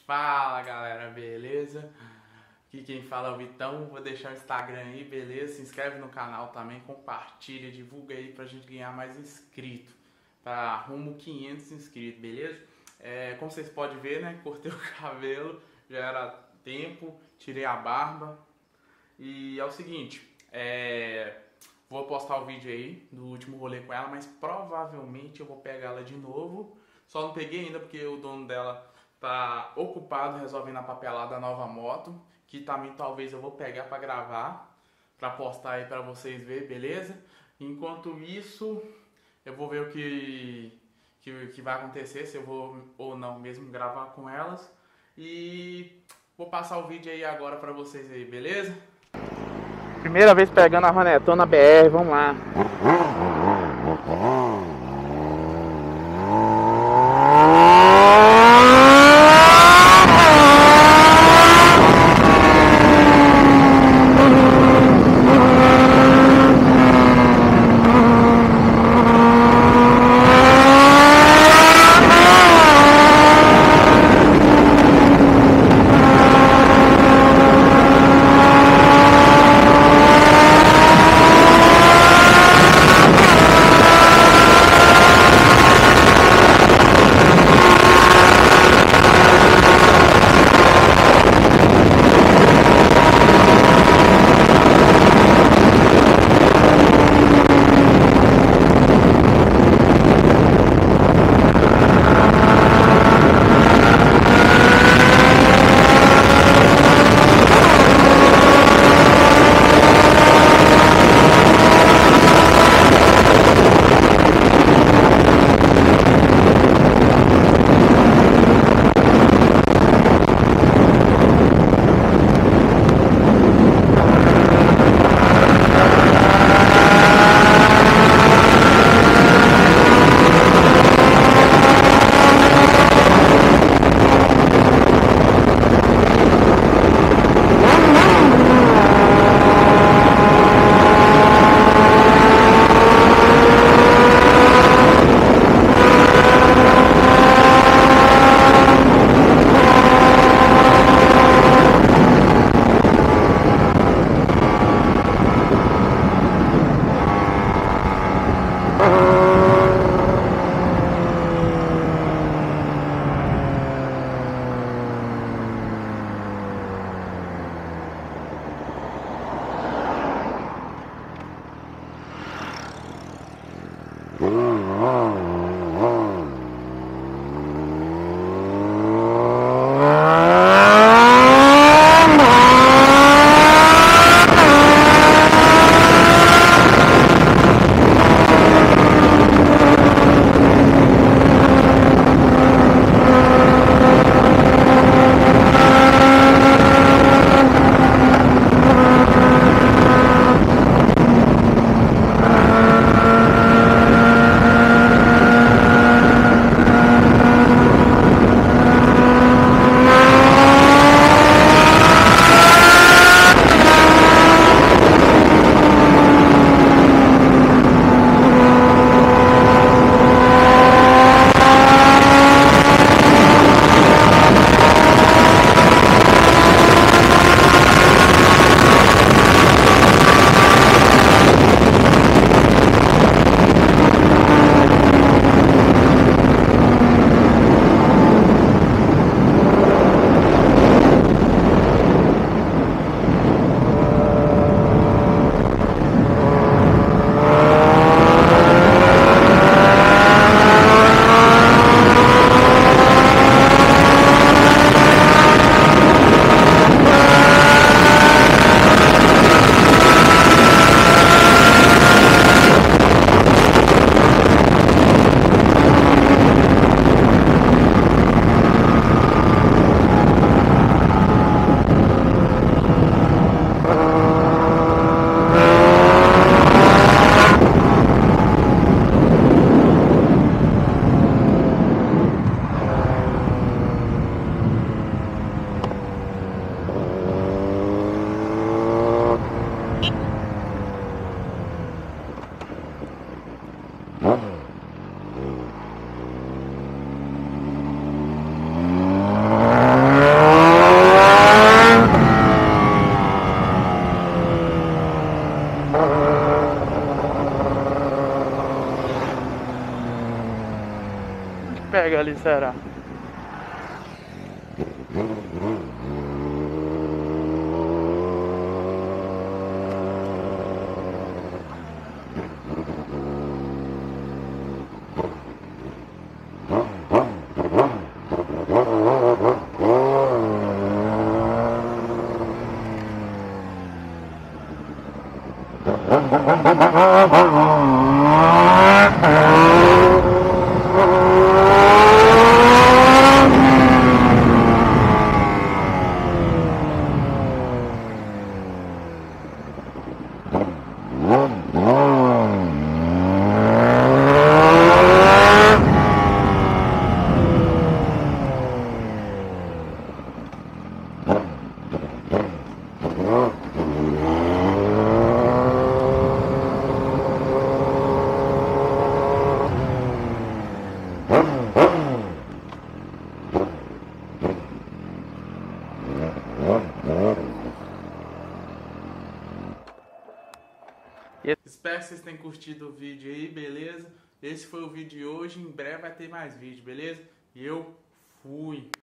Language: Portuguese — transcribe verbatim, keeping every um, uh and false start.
Fala galera, beleza? Aqui quem fala é o Vitão, vou deixar o Instagram aí, beleza? Se inscreve no canal também, compartilha, divulga aí pra gente ganhar mais inscritos. Tá rumo quinhentos inscritos, beleza? É, como vocês podem ver, né? Cortei o cabelo, já era tempo, tirei a barba. E é o seguinte, é, vou postar o vídeo aí do último rolê com ela, mas provavelmente eu vou pegar ela de novo. Só não peguei ainda porque o dono dela tá ocupado resolvendo a papelada da nova moto, que também talvez eu vou pegar para gravar, para postar aí para vocês verem, beleza? Enquanto isso, eu vou ver o que, que, que vai acontecer, se eu vou ou não mesmo gravar com elas. E vou passar o vídeo aí agora para vocês aí, beleza? Primeira vez pegando a Ronetona B R, vamos lá. será? Espero que vocês tenham curtido o vídeo aí, beleza? Esse foi o vídeo de hoje, em breve vai ter mais vídeo, beleza? E eu fui!